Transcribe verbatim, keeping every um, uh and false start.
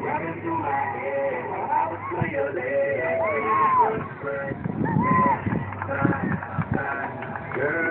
running through my head while I was to your leg. Girl,